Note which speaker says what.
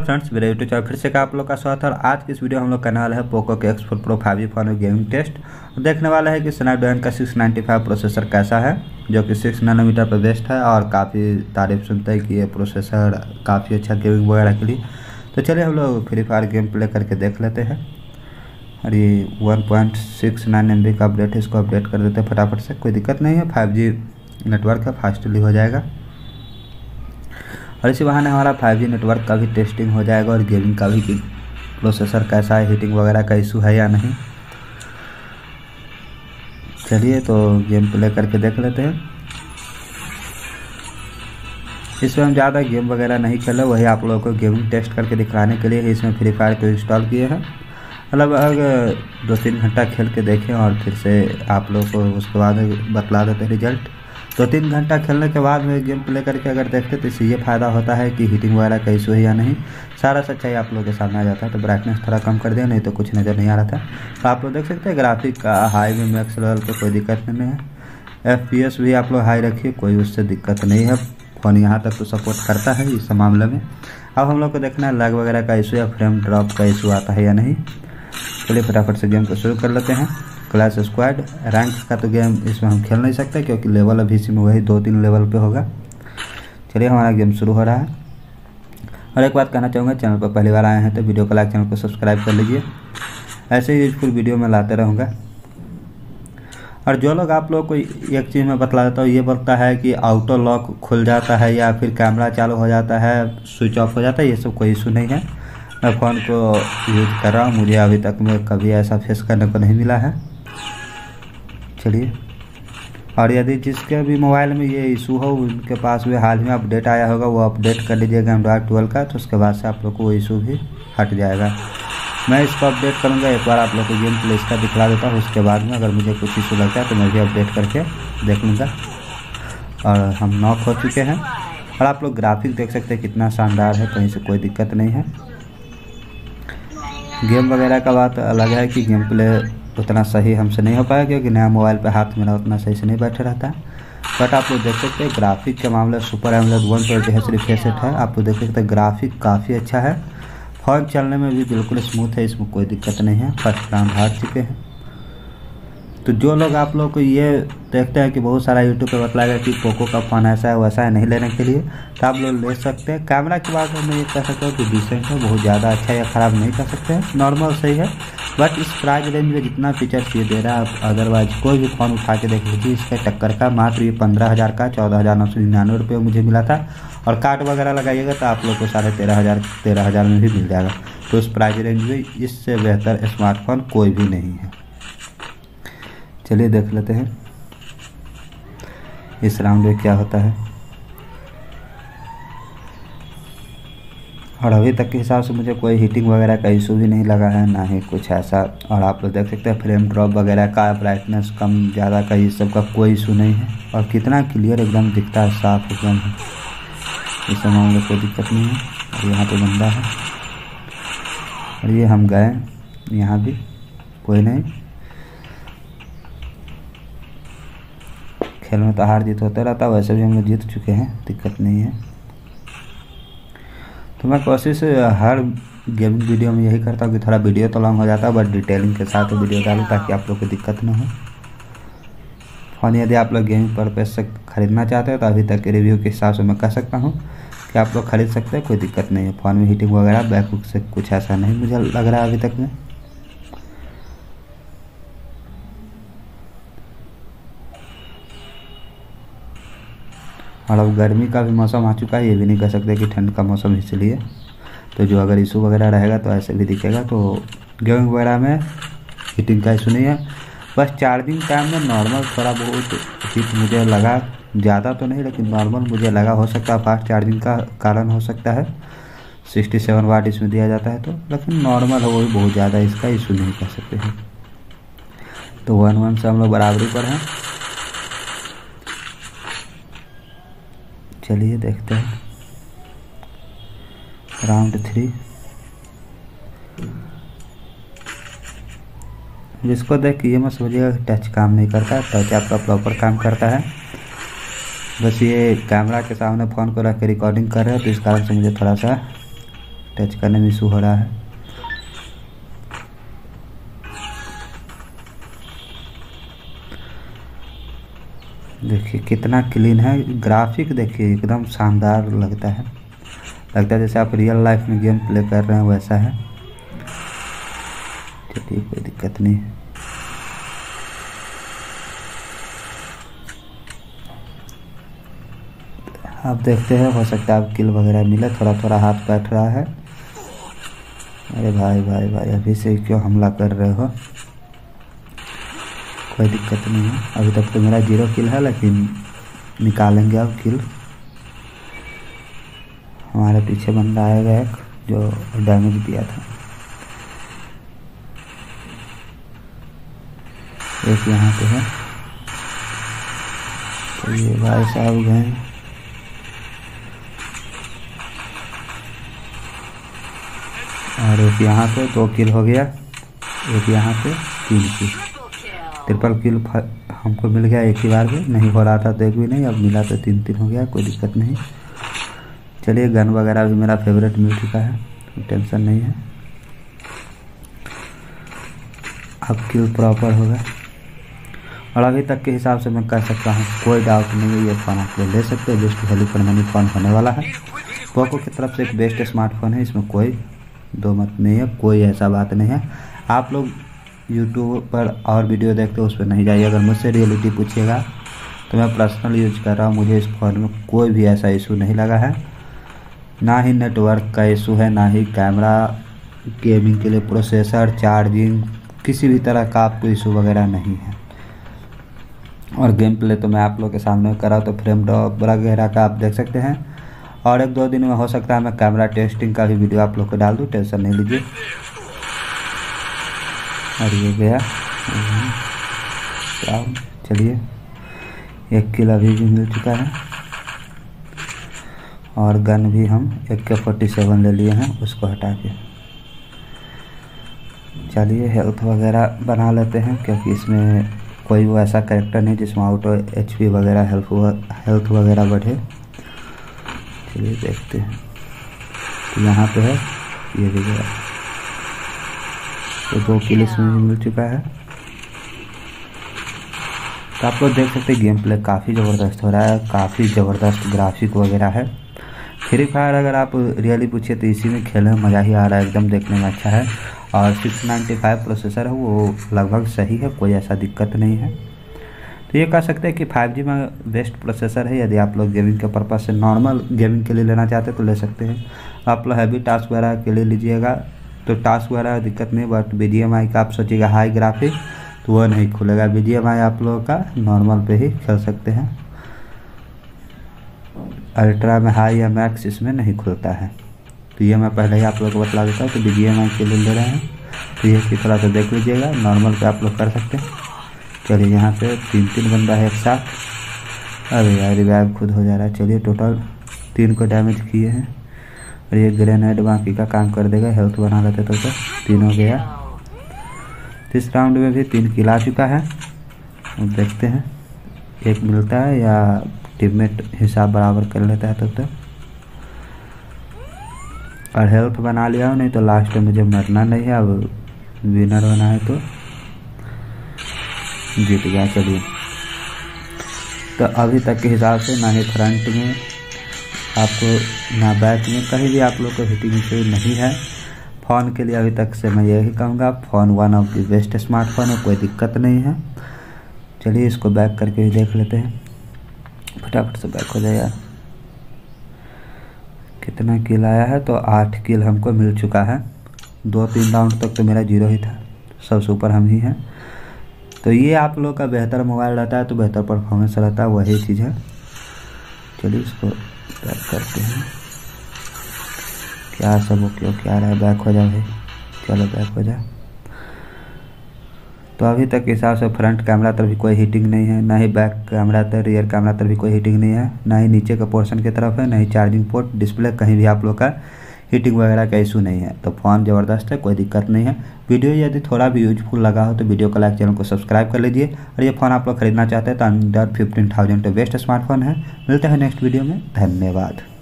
Speaker 1: Friends, मेरे YouTube channel फिर से का आप लोग का स्वागत है। और आज की इस वीडियो हम लोग करने वाला है पोको के X4 Pro 5G फोन में गेमिंग टेस्ट। देखने वाला है कि स्नैपड्रैगन का 695 प्रोसेसर कैसा है, जो कि 6 नैनोमीटर पर बेस्ड है और काफ़ी तारीफ सुनते हैं कि ये प्रोसेसर काफ़ी अच्छा गेमिंग वगैरह के लिए। तो चलिए हम लोग फ्री फायर गेम प्ले करके देख लेते हैं। और ये 1.69 MB का अपडेट है, इसको अपडेट कर देते हैं फटाफट से। कोई दिक्कत नहीं है, 5G नेटवर्क है, फास्टली हो जाएगा। और इसी बहाने हमारा 5G नेटवर्क का भी टेस्टिंग हो जाएगा और गेमिंग का भी कि प्रोसेसर कैसा है, हीटिंग वगैरह का इशू है या नहीं। चलिए तो गेम प्ले करके देख लेते हैं। इसमें हम ज़्यादा गेम वगैरह नहीं खेले, वही आप लोगों को गेमिंग टेस्ट करके दिखाने के लिए इसमें फ्री फायर को इंस्टॉल किए हैं। मतलब 2-3 घंटा खेल के देखें और फिर से आप लोगों को उसके बाद बतला देते हैं रिजल्ट। 2-3 घंटा खेलने के बाद में गेम प्ले करके अगर देखते तो इससे ये फ़ायदा होता है कि हीटिंग वगैरह का इशू है या नहीं, सारा सच्चाई आप लोगों के सामने आ जाता है। तो ब्राइटनेस थोड़ा कम कर दिया, नहीं तो कुछ नज़र नहीं आ रहा था। तो आप लोग देख सकते हैं ग्राफिक का हाई में मैक्स लेवल पे कोई दिक्कत नहीं है। FPS भी आप लोग हाई रखिए, कोई उससे दिक्कत नहीं है। फ़ोन यहाँ तक तो सपोर्ट करता है इस मामले में। अब हम लोग को देखना है लैग वगैरह का इशू या फ्रेम ड्रॉप का इशू आता है या नहीं। चलिए फटाफट से गेम को शुरू कर लेते हैं। क्लैश स्क्वाड रैंक का तो गेम इसमें हम खेल नहीं सकते क्योंकि लेवल अभी इसी में वही 2-3 लेवल पे होगा। चलिए हमारा गेम शुरू हो रहा है। और एक बात कहना चाहूँगा, चैनल पर पहली बार आए हैं तो वीडियो को लाइक, चैनल को सब्सक्राइब कर लीजिए। ऐसे ही यूजफुल वीडियो में लाते रहूँगा। और जो लोग आप लोग को एक चीज़ में बतला देता हूँ, ये बोलता है कि ऑटो लॉक खुल जाता है या फिर कैमरा चालू हो जाता है, स्विच ऑफ हो जाता है, ये सब कोई इशू नहीं है। मैं फ़ोन को यूज कर रहा हूँ, मुझे अभी तक में कभी ऐसा फेस करने को नहीं मिला है। चलिए, और यदि जिसके भी मोबाइल में ये इशू हो, उनके पास भी हाल में अपडेट आया होगा, वो अपडेट कर लीजिएगा एंड्रॉयड 12 का, तो उसके बाद से आप लोग को वो इशू भी हट जाएगा। मैं इसको अपडेट करूँगा, एक बार आप लोग को गेम प्ले इसका दिखला देता हूँ। उसके बाद में अगर मुझे कुछ इशू लगता है तो मैं भी अपडेट करके देख लूँगा। और हम नॉक हो चुके हैं और आप लोग ग्राफिक देख सकते हैं कितना शानदार है, कहीं से कोई दिक्कत नहीं है। गेम वगैरह का बात अलग है कि गेम प्ले उतना सही हमसे नहीं हो पाया क्योंकि नया मोबाइल पे हाथ मेरा उतना सही से नहीं बैठे रहता है। बट आप लोग देख सकते हैं ग्राफिक के मामले super AMOLED 120Hz refresh rate है। आप लोग देख सकते हैं ग्राफिक काफ़ी अच्छा है। फ़ोन चलने में भी बिल्कुल स्मूथ है, इसमें कोई दिक्कत नहीं है। फर्स्ट राउंड हार चुके हैं। तो जो लोग आप लोग को ये देखते हैं कि बहुत सारा यूट्यूब पे बतलाएगा कि पोको का फ़ोन ऐसा है वैसा है, नहीं लेने के लिए, तो आप लोग ले सकते हैं। कैमरा की बात मैं ये कह सकता हूँ कि डिसेंट है, बहुत ज़्यादा अच्छा या ख़राब नहीं कह सकते हैं, नॉर्मल सही है। बट इस प्राइस रेंज में जितना फीचर्स ये दे रहा है, आप अदरवाइज कोई भी फ़ोन उठा के देख लीजिए इसके टक्कर का। मात्र ये 15,000 का 14,999 रुपये मुझे मिला था। और कार्ड वगैरह लगाइएगा तो आप लोग को 13,500 में भी मिल जाएगा। तो उस प्राइस रेंज में इससे बेहतर स्मार्टफोन कोई भी नहीं है। चलिए देख लेते हैं इस राउंड में क्या होता है। और अभी तक के हिसाब से मुझे कोई हीटिंग वगैरह का इशू भी नहीं लगा है, ना ही कुछ ऐसा। और आप लोग देख सकते हैं फ्रेम ड्रॉप वगैरह का, ब्राइटनेस कम ज़्यादा का, ये सब का कोई इशू नहीं है। और कितना क्लियर एकदम दिखता है, साफ एकदम है, इस समय में कोई दिक्कत नहीं है। और यहाँ पे बंदा है और ये हम गए, यहाँ भी कोई नहीं। खेल में तो हार जीत होता रहता है, वैसे भी हम लोग जीत चुके हैं, दिक्कत नहीं है। तो मैं कोशिश हर गेमिंग वीडियो में यही करता हूँ कि थोड़ा वीडियो तो लॉन्ग हो जाता है बट डिटेलिंग के साथ वीडियो डालूँ ताकि आप लोग को दिक्कत ना हो। फ़ोन यदि आप लोग गेमिंग पर्पज़ से ख़रीदना चाहते हो तो अभी तक के रिव्यू के हिसाब से मैं कह सकता हूँ कि आप लोग ख़रीद सकते हैं, कोई दिक्कत नहीं है। फ़ोन में हीटिंग वगैरह बैकबुक से कुछ ऐसा नहीं मुझे लग रहा है अभी तक में। और अब गर्मी का भी मौसम आ चुका है, ये भी नहीं कह सकते कि ठंड का मौसम इसलिए। तो जो अगर इशू वगैरह रहेगा तो ऐसे भी दिखेगा। तो गेमिंग वगैरह में हीटिंग का इशू नहीं है, बस चार्जिंग टाइम में नॉर्मल थोड़ा बहुत हीट मुझे लगा, ज़्यादा तो नहीं लेकिन नॉर्मल मुझे लगा। हो सकता है फास्ट चार्जिंग का कारण हो सकता है, 67 वाट इसमें दिया जाता है तो, लेकिन नॉर्मल है, वो भी बहुत ज़्यादा इसका इशू नहीं कह सकते हैं। तो 1-1 से हम लोग बराबरी पर हैं। चलिए देखते हैं राउंड 3। जिसको देख के ये मत समझिएगा टच काम नहीं करता, टच आपका प्रॉपर काम करता है। बस ये कैमरा के सामने फ़ोन को रख के रिकॉर्डिंग कर रहे हैं तो इस कारण से मुझे थोड़ा सा टच करने में इशू हो रहा है। देखिए कितना क्लीन है, ग्राफिक देखिए एकदम शानदार लगता है जैसे आप रियल लाइफ में गेम प्ले कर रहे हैं वैसा है। चलिए कोई दिक्कत नहीं है। आप देखते हैं, हो सकता है आप किल वगैरह मिले। थोड़ा थोड़ा हाथ बैठ रहा है। अरे भाई भाई भाई अभी से क्यों हमला कर रहे हो? कोई दिक्कत नहीं है, अभी तक तो मेरा 0 किल है, लेकिन निकालेंगे अब किल। हमारे पीछे बंदा आएगा एक जो डैमेज दिया था। एक यहाँ पे है, तो ये भाई साहब गए। और एक यहाँ पे 2 किल हो गया, एक यहाँ पे 3 किल, ट्रिपल किल हमको मिल गया एक ही बार में। नहीं हो रहा था तो एक भी नहीं, अब मिला तो 3-3 हो गया। कोई दिक्कत नहीं। चलिए गन वगैरह भी मेरा फेवरेट मिल चुका है, टेंशन नहीं है। अब किल प्रॉपर होगा। और अभी तक के हिसाब से मैं कह सकता हूँ कोई डाउट नहीं है, ये फ़ोन आप लोग ले सकते हैं। Best value for money phone होने वाला है। पोको की तरफ से एक बेस्ट स्मार्टफोन है, इसमें कोई दो मत नहीं है, कोई ऐसा बात नहीं है। आप लोग यूट्यूब पर और वीडियो देखते हो उस पर नहीं जाइए। अगर मुझसे रियलिटी पूछिएगा तो मैं पर्सनल यूज कर रहा हूँ, मुझे इस फ़ोन में कोई भी ऐसा इशू नहीं लगा है। ना ही नेटवर्क का इशू है, ना ही कैमरा, गेमिंग के लिए प्रोसेसर, चार्जिंग, किसी भी तरह का आपको इशू वगैरह नहीं है। और गेम प्ले तो मैं आप लोग के सामने करा, तो फ्रेम ड्रॉप वगैरह का आप देख सकते हैं। और 1-2 दिन में हो सकता है मैं कैमरा टेस्टिंग का भी वीडियो आप लोग को डाल दूँ, टेंशन नहीं लीजिए। और ये गया। चलिए 1 किल अभी भी मिल चुका है। और गन भी हम AK-47 ले लिए हैं, उसको हटा के। चलिए हेल्थ वगैरह बना लेते हैं, क्योंकि इसमें कोई वो ऐसा कैरेक्टर नहीं जिसमें ऑटो HP वगैरह हेल्थ वगैरह बढ़े। चलिए देखते हैं। तो यहाँ पे है, ये भी गया। तो 2 किल इसमें भी मिल चुका है। तो आप लोग देख सकते हैं गेम प्ले काफ़ी ज़बरदस्त हो रहा है, काफ़ी ज़बरदस्त ग्राफिक वगैरह है। फ्री फायर अगर आप रियली पूछिए तो इसी में खेलने में मज़ा ही आ रहा है, एकदम देखने में अच्छा है। और 695 प्रोसेसर है, वो लगभग सही है, कोई ऐसा दिक्कत नहीं है। तो ये कह सकते हैं कि 5G में बेस्ट प्रोसेसर है। यदि आप लोग गेमिंग के पर्पज़ से नॉर्मल गेमिंग के लिए लेना चाहते हैं तो ले सकते हैं। आप लोग हैवी टास्क वगैरह के लिए लीजिएगा तो टास्क वगैरह दिक्कत नहीं, बट BGMI का आप सोचिएगा हाई ग्राफिक तो वह नहीं खुलेगा। BGMI आप लोगों का नॉर्मल पे ही खेल सकते हैं, अल्ट्रा में हाई या मैक्स इसमें नहीं खुलता है। तो ये मैं पहले ही आप लोगों को बता देता हूँ। तो BGMI के लिए ले रहे हैं तो ये किस तरह से देख लीजिएगा, नॉर्मल पे आप लोग कर सकते हैं। चलिए यहाँ पे 3-3 बंदा है एक साथ। अरे यार रिवाइव खुद हो जा रहा है। चलिए टोटल 3 को डैमेज किए हैं, और ये ग्रेनेड बाकी का काम कर देगा। हेल्थ बना लेते तो 3 हो गया। इस राउंड में भी 3 किल आ चुका है। अब देखते हैं 1 मिलता है या टीममेट हिसाब बराबर कर लेता है तब तक। और हेल्थ बना लिया हो, नहीं तो लास्ट में मुझे मरना नहीं है। अब विनर होना है तो जीत गया। चलिए तो अभी तक के हिसाब से ना ही फ्रंट में आपको ना बैक में कहीं भी आप लोग को हिटिंग इशू नहीं है। फ़ोन के लिए अभी तक से मैं यही कहूँगा, phone one of the best smartphone है, कोई दिक्कत नहीं है। चलिए इसको बैक करके भी देख लेते हैं, फटाफट से बैक हो जाए यार। कितना किल आया है? तो 8 किल हमको मिल चुका है। 2-3 राउंड तक तो मेरा 0 ही था, सबसे ऊपर हम ही हैं। तो ये आप लोग का बेहतर मोबाइल रहता है तो बेहतर परफॉर्मेंस रहता है, वही चीज़ है। चलिए इसको बैक करते हैं। क्या सब ओके क्या रहा है? बैक हो जाए भाई, चलो बैक हो जाए। तो अभी तक के हिसाब से फ्रंट कैमरा तरफ भी कोई हीटिंग नहीं है, ना ही बैक कैमरा तरफ, रियर कैमरा तरफ भी कोई हीटिंग नहीं है, ना ही नीचे का पोर्शन की तरफ है, ना ही चार्जिंग पोर्ट, डिस्प्ले, कहीं भी आप लोग का हीटिंग वगैरह का इशू नहीं है। तो फ़ोन ज़बरदस्त है, कोई दिक्कत नहीं है। वीडियो यदि थोड़ा भी यूजफुल लगा हो तो वीडियो को लाइक, चैनल को सब्सक्राइब कर लीजिए। और ये फ़ोन आप लोग खरीदना चाहते हैं तो अंडर 15,000 तो बेस्ट स्मार्टफोन है। मिलते हैं नेक्स्ट वीडियो में, धन्यवाद।